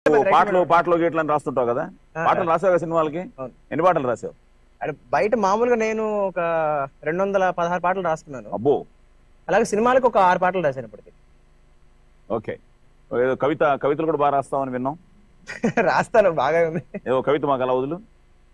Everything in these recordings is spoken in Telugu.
పాటలు పాటలు గీట్లని రాస్తుంటావు కదా, పాటలు రాసావు కదా సినిమాలకి? ఎన్ని పాటలు రాసావు? అంటే బయట మామూలుగా నేను ఒక 216 పాటలు రాసుకున్నాను. అబ్బో. అలాగే సినిమాలకు ఒక 6 పాటలు రాశాను ఇప్పటికి. ఓకే. కవితలు కూడా బాగా రాస్తావని విన్నాం. రాస్తాను, బాగా ఉంది. ఏవో కవిత మాకు అలా వదులు.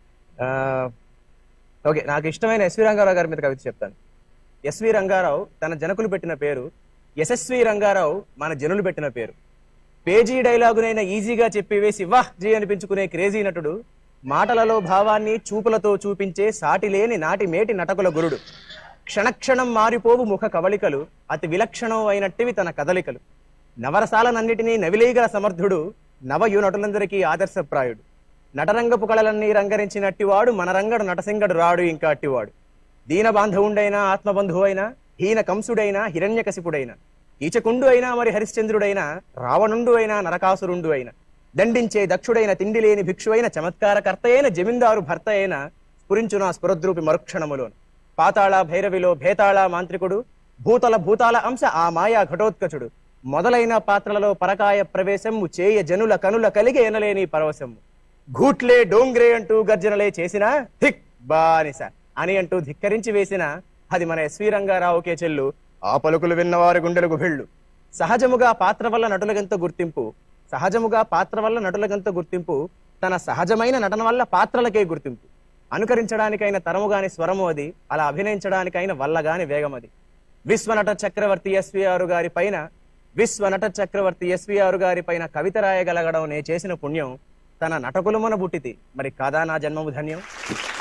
ఓకే, నాకు ఇష్టమైన ఎస్వి రంగారావు గారి మీద కవిత చెప్తాను. ఎస్వి రంగారావు తన జనకులు పెట్టిన పేరు, యశస్వి రంగారావు మన జనులు పెట్టిన పేరు. పేజీ డైలాగునైనా ఈజీగా చెప్పివేసి వాహ్ జీ అనిపించుకునే క్రేజీ నటుడు, మాటలలో భావాన్ని చూపులతో చూపించే సాటిలేని నాటి మేటి నటకుల గురుడు. క్షణక్షణం మారిపోవు ముఖ కవళికలు, అతి విలక్షణం అయినట్టివి తన కదలికలు. నవరసాలనన్నిటినీ నవిలేయగల సమర్థుడు, నవయు నటులందరికీ ఆదర్శప్రాయుడు. నటరంగపు కళలన్నీ రంగరించినట్టివాడు, మన రంగడు నటసింగడు రాడు ఇంకా అట్టివాడు. దీన బాంధవుండైనా ఆత్మబంధువు అయినా, హీన కంసుడైనా హిరణ్యకశిపుడైనా, కీచకుండు అయినా మరి హరిశ్చంద్రుడైనా, రావణుండు అయినా నరకాసురుండు అయినా, దండించే దక్షుడైన తిండిలేని భిక్షు అయిన, చమత్కారకర్త అయిన జమీందారు భర్త అయిన, స్ఫురించునా స్ఫురద్రూపి మరుక్షణములోను. పాతాళ భైరవిలో భేతాళ మాంత్రికుడు, భూతాల అంశ ఆ మాయా ఘటోత్కచుడు, మొదలైన పాత్రలలో పరకాయ ప్రవేశము చేయ జనుల కనుల కలిగి ఎనలేని పరవశము. ఘూట్లే డోంగ్రే అంటూ గర్జనలే చేసిన ధిక్ బానిస అని అంటూ ధిక్కరించి వేసిన అది మన ఎస్వి రంగారావుకే చెల్లు. ఆ పలుకులు విన్నవారి గుండెలకు వెళ్ళు. సహజముగా పాత్ర వల్ల నటులకెంత గుర్తింపు, తన సహజమైన నటన వల్ల పాత్రలకే గుర్తింపు. అనుకరించడానికైన తరముగాని స్వరము అది, అలా అభినయించడానికైన వల్లగాని వేగం అది. విశ్వనట చక్రవర్తి ఎస్వీఆర్ గారి పైన కవిత రాయగలగడం నే చేసిన పుణ్యం. తన నటకులు మన బుట్టితి, మరి కాదా నా జన్మము ధన్యం.